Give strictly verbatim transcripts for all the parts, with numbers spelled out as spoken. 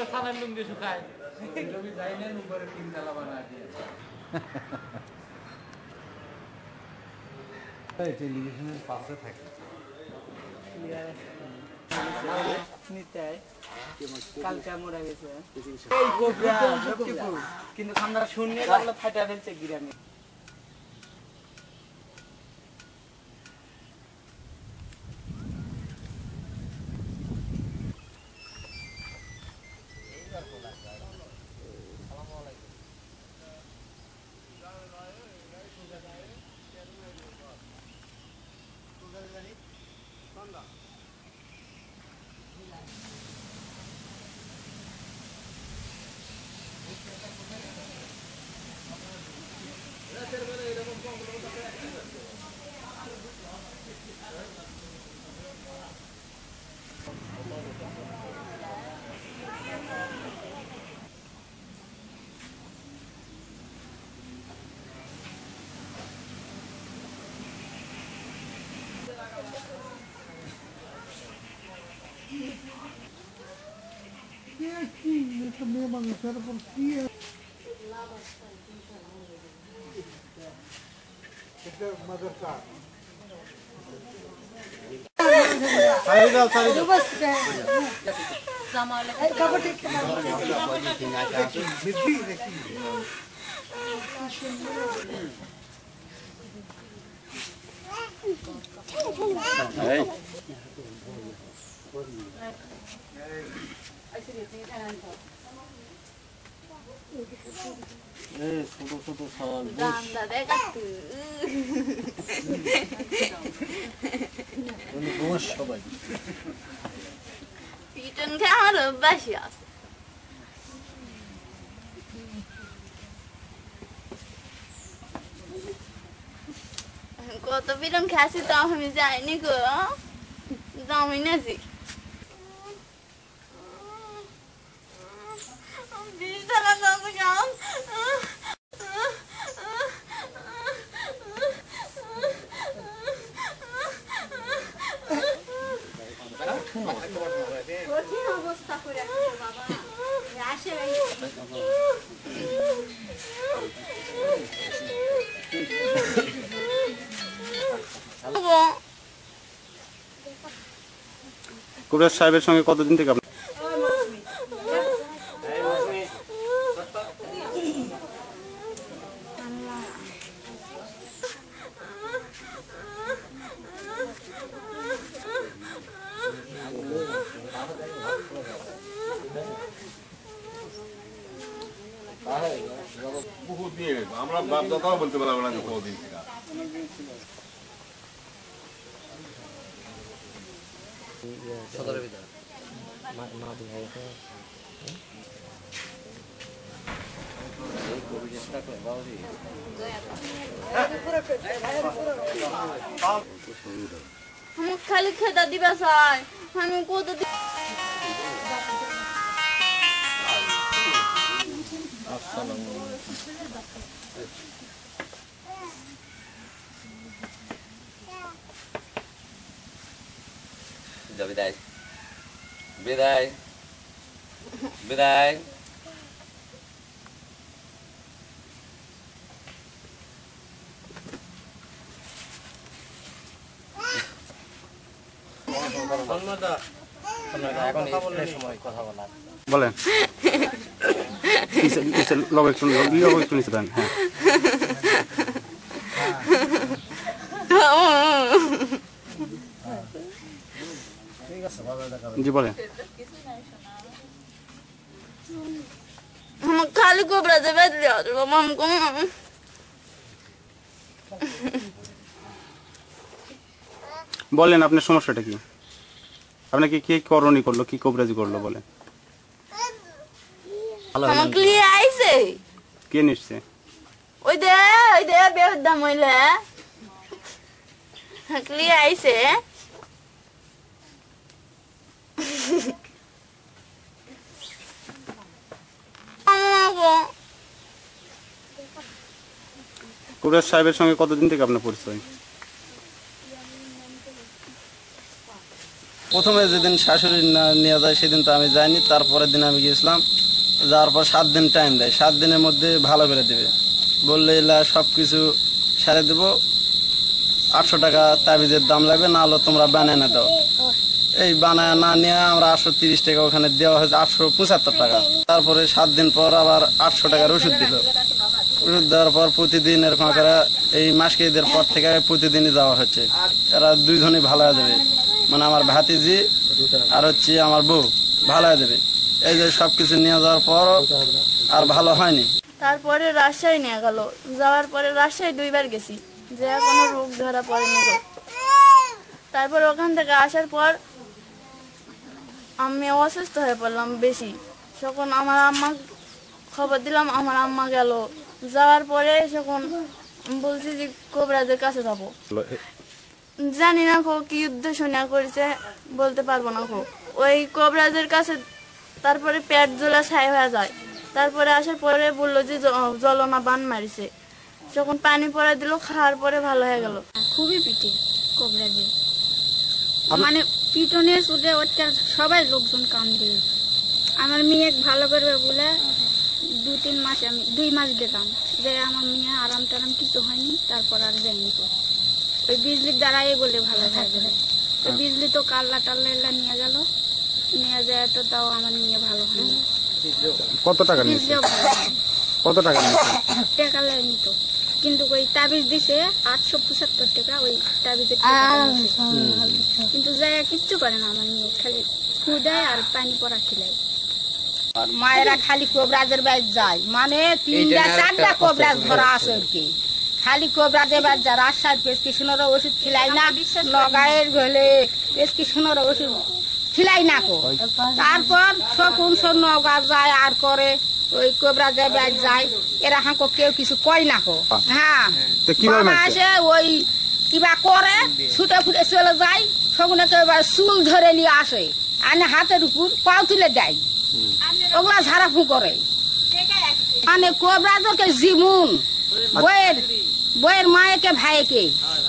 থানার লুঙ্গি শুকায় রবি যাইলেন উপরে তিন তালা বানা দিয়ে টেলিভিশনের পাশে থাকে কালকে মরে গেছে কিন্তু আমরা শূন্য ফাটা ফেলছে গ্রামে মেয়ে মানুষের উপর কি মাদ্রাসা ছোট ছোট সওয়াল বস সবাই পিটন খেয়ে আমার অভ্যাসই আছে কত পিটন খেয়েছি তো আমি যাইনি গো যাই নাছি বিশ টাকা দাম গাম কঠিন অবস্থা করে বাবা আসে কুবরাজ সাহেবের সঙ্গে কতদিন থেকে আপনি বহুত দিয়ে আমরা বাপ দাদাও বলতে পারবো না কতদিন থেকে সদরের ভিতরে মা দিয়ে আমি খালি খেতে দিবা চাই আমি কত বিদায় বিদায় বিদায় বলেন লগ একটু লগ একটু নিচে দেন হ্যাঁ জি বলেন আমার খালি কোবরাতে বেঁধে আসবো মাম কম বলেন আপনার সমস্যাটা কি আপনাকে কে করণী করলো কি কবরাজি করলো বলেন আমার ক্লিয়ার আইছে কে নিচ্ছে ওই দে ওই দে বেহুদা মহিলা ক্লিয়ার আইছে কুবরাজ সাহেবের সঙ্গে কতদিন থেকে আপনার পরিচয় প্রথমে যেদিন শাশুড়ি না- নিয়ে যায় সেদিন তো আমি যাইনি, তারপরের দিন আমি গিয়েছিলাম। যাওয়ার পর সাত দিন টাইম দেয়, সাত দিনের মধ্যে ভালো করে দেবে বললে এলা সব কিছু সারে দেবো, আটশো টাকা তাবিজের দাম লাগবে, না হলে তোমরা বানায় না দাও। এই বানায় না নিয়ে আমরা আটশো তিরিশ টাকা ওখানে দেওয়া হয়েছে, আটশো পঁচাত্তর টাকা। তারপরে সাত দিন পর আবার আটশো টাকার ওষুধ দিল। ওষুধ দেওয়ার পর প্রতিদিন এরকম করে এই মাসকে ঈদের পর থেকে প্রতিদিনই যাওয়া হচ্ছে। এরা দুইজনই ভালো হয়ে যাবে, মানে আমার ভাতিজি আর হচ্ছে আমার বউ ভালো হয়ে যাবে। এই যে সবকিছু নিয়ে যাওয়ার পর আর ভালো হয়নি। তারপরে রাজশাহী নিয়ে গেল, যাওয়ার পরে রাজশাহী দুইবার গেছি, যে কোনো রোগ ধরা পড়েনি গো। তারপর ওখান থেকে আসার পর আমি অসুস্থ হয়ে পড়লাম বেশি। তখন আমার আম্মা খবর দিলাম, আমার আম্মা গেল। যাওয়ার পরে তখন বলছি যে কবিরাজের কাছে যাবো। জানি না কো কি উদ্দেশ্য নেওয়া করেছে, বলতে পারবো না কো। ওই কবিরাজের কাছে তারপরে পেট জ্বলা ছাই হয়ে যায়। তারপরে আসার পরে বললো যে জ- জ্বলনা বান মারিছে। যখন পানি পরে দিল, খাওয়ার পরে ভালো হয়ে গেল। খুবই পিটে কবরাজে, মানে পিটনের সুদে ওটা সবাই লোকজন কান্দে। আমার মেয়ে ভালো করবে বলে দু তিন মাস আমি দুই মাস গেলাম, যে আমার মেয়ে আরাম টারাম কিছু হয়নি। তারপর আর যাইনি তো, ওই বিজলির দ্বারাই বলে ভালো হয়ে যাবে। তো বিজলি তো কাল্লা টাল্লা এলা নিয়ে গেল, নিয়ে যায় তো তাও আমার মেয়ে ভালো হয়নি। কত টাকা নিয়েছে? বিজলিও ভালো হয়নি। কত টাকা নিয়েছে? টাকা লেয়নি তো, কিন্তু ওই তাবিজ দিছে আটশো পঁচাত্তর টাকা। ওই তাবিজের কিন্তু যায় কিচ্ছু করে না আমার মেয়ে, খালি ফু দেয় আর পানি পরা খিলায়। আর মায়েরা খালি কবরাজের বাইর যায়, মানে তিনটা চারটা কবরাজ ধরা আছে আর কি। খালি কবরাজের বাইর যায়, রাজশাহীর প্রেসক্রিপশনের ওষুধ খিলাই না, নগাঁয়ের গেলে প্রেসক্রিপশনের ওষুধ খিলাই না কো। তারপর শকুন সব নগা যায় আর করে ওই কবরাজের বাইর যায়, এরা হাঁকো কেউ কিছু কয় না কো। হ্যাঁ, তো কিভাবে বাবা মারছে? আসে ওই কিবা করে ছুটে ফুটে চলে যায়, শকুনে কেউ চুল ধরে নিয়ে আসে, আনে হাতের উপর পাও তুলে দেয়, ওগুলা ঝাড়াফু করে। মানে কবরাজকে জীবন বইয়ের বইয়ের মায়েকে ভাইকে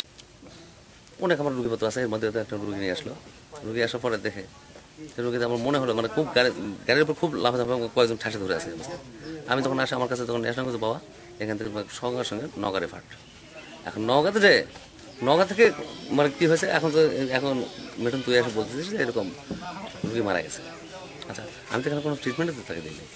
অনেক আমার রুগীপত্র আছে, এর মধ্যে তো একটা রুগী নিয়ে আসলো। রুগী আসার পরে দেখে রুগীতে আমার মনে হলো মানে খুব গাড়ি গাড়ির উপর খুব লাফাঝাফা কয়েকজন ঠাসে ধরে আছে। আমি যখন আসি আমার কাছে তখন আসলাম, বাবা এখান থেকে সঙ্গে সঙ্গে নগারে ফাট। এখন নগাতে যে নগা থেকে মানে কি হয়েছে, এখন তো এখন মেটন তুই এসে বলতেছিস যে এরকম রুগী মারা গেছে। আচ্ছা, আমি তো এখানে কোনো ট্রিটমেন্টে তো তাকে দিইনি।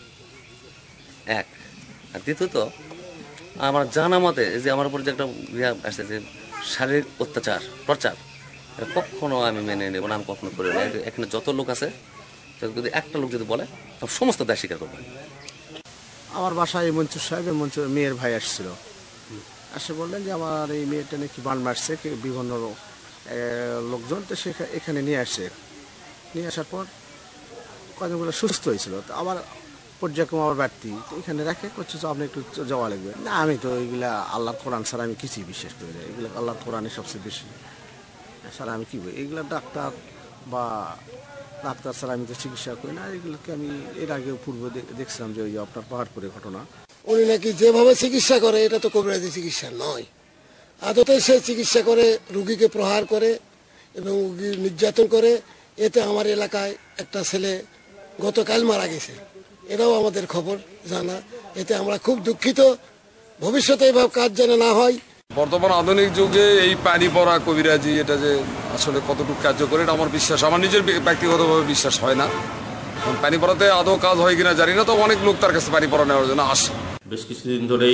এক আর দ্বিতীয়ত আমার জানা মতে যে আমার উপর যে একটা ইয়া আসছে যে শারীরিক অত্যাচার টর্চার, কখনো আমি মেনে নেব না, আমি কখনো করি না। এখানে যত লোক আছে যদি একটা লোক যদি বলে তখন সমস্ত দায় স্বীকার করবে। আমার বাসায় মঞ্চুর সাহেব মঞ্চুর মেয়ের ভাই আসছিল, আসে বললেন যে আমার এই মেয়েটা নাকি বান মারছে বিভিন্ন লোকজন, তো সে এখানে নিয়ে আসছে। নিয়ে আসার পর কয়েকগুলো সুস্থ হয়েছিল। তো আমার পর্যায়ক্রম আমার বাড়তি, তো এখানে রাখে করছে যে আপনি একটু যাওয়া লাগবে না। আমি তো এইগুলা আল্লাহর কোরআন ছাড়া আমি কিছুই বিশ্বাস করি না, এগুলো আল্লাহর কোরআনই সবচেয়ে বেশি ছাড়া আমি কী বলি। এইগুলো ডাক্তার বা ডাক্তার ছাড়া আমি তো চিকিৎসা করি না। এগুলোকে আমি এর আগে পূর্বে দেখছিলাম যে ওই আপনার পাহাড়পুরের ঘটনা। উনি নাকি যেভাবে চিকিৎসা করে এটা তো কবিরাজি চিকিৎসা নয়। আদতে সে চিকিৎসা করে, রুগীকে প্রহার করে এবং রুগী নির্যাতন করে। এতে আমার এলাকায় একটা ছেলে গতকাল মারা গেছে, এটাও আমাদের খবর জানা। এতে আমরা খুব দুঃখিত, ভবিষ্যতে এইভাবে কাজ যেন না হয়। বর্তমান আধুনিক যুগে এই পানি পড়া কবিরাজি এটা যে আসলে কতটুকু কার্যকরী এটা আমার বিশ্বাস, আমার নিজের ব্যক্তিগতভাবে বিশ্বাস হয় না। পানি পড়াতে আদৌ কাজ হয় কিনা জানি না, তো অনেক লোক তার কাছে পানি পড়া নেওয়ার জন্য আসে। বেশ কিছুদিন ধরেই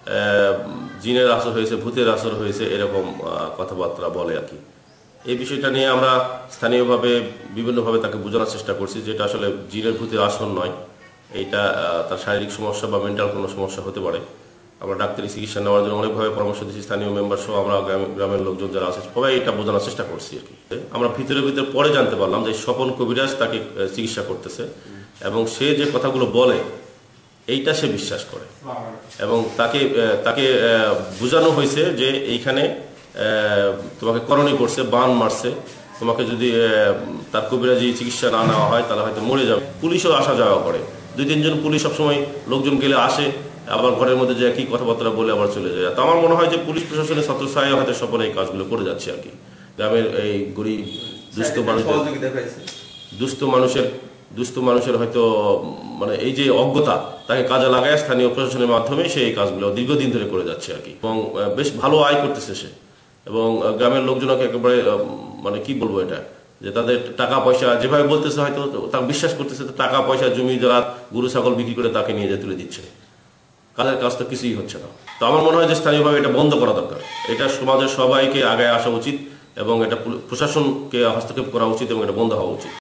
জিনের আসর হয়েছে, ভূতের আসর হয়েছে, এরকম কথাবার্তা বলে আর কি। এই বিষয়টা নিয়ে আমরা স্থানীয়ভাবে বিভিন্নভাবে তাকে বোঝানোর চেষ্টা করছি যে এটা আসলে জিনের ভূতের আসর নয়, এইটা তার শারীরিক সমস্যা বা মেন্টাল কোনো সমস্যা হতে পারে। আমরা ডাক্তারি চিকিৎসা নেওয়ার জন্য অনেকভাবে পরামর্শ দিচ্ছি, স্থানীয় মেম্বার সহ আমরা গ্রামের লোকজন যারা আছে সবাই এটা বোঝানোর চেষ্টা করছি আর কি। আমরা ভিতরে ভিতরে পরে জানতে পারলাম যে স্বপন কবিরাজ তাকে চিকিৎসা করতেছে এবং সে যে কথাগুলো বলে এইটা সে বিশ্বাস করে এবং তাকে তাকে বোঝানো হয়েছে যে এইখানে তোমাকে করণী করছে, বান মারছে, তোমাকে যদি তার কবিরাজি চিকিৎসা না নেওয়া হয় তাহলে হয়তো মরে যাবে। পুলিশও আসা যাওয়া করে, দুই তিনজন পুলিশ সবসময় লোকজন গেলে আসে, আবার ঘরের মধ্যে যে একই কথাবার্তা বলে আবার চলে যায়। তো আমার মনে হয় যে পুলিশ প্রশাসনের ছাত্রছায়া হয়তো সফল এই কাজগুলো করে যাচ্ছে আর কি। গ্রামের এই গরিব দুস্থ মানুষের দুস্থ মানুষের দুস্থ মানুষের হয়তো মানে এই যে অজ্ঞতা তাকে কাজে লাগায় স্থানীয় প্রশাসনের মাধ্যমে সে এই কাজগুলো দীর্ঘদিন ধরে করে যাচ্ছে আর কি, এবং বেশ ভালো আয় করতেছে সে, এবং গ্রামের লোকজনকে একেবারে মানে কি বলবো এটা যে তাদের টাকা পয়সা যেভাবে বলতেছে হয়তো তাকে বিশ্বাস করতেছে, টাকা পয়সা জমি জরা গরু ছাগল বিক্রি করে তাকে নিয়ে যেয়ে তুলে দিচ্ছে, কাজের কাজ তো কিছুই হচ্ছে না। তো আমার মনে হয় যে স্থানীয়ভাবে এটা বন্ধ করা দরকার, এটা সমাজের সবাইকে আগে আসা উচিত এবং এটা প্রশাসনকে হস্তক্ষেপ করা উচিত এবং এটা বন্ধ হওয়া উচিত।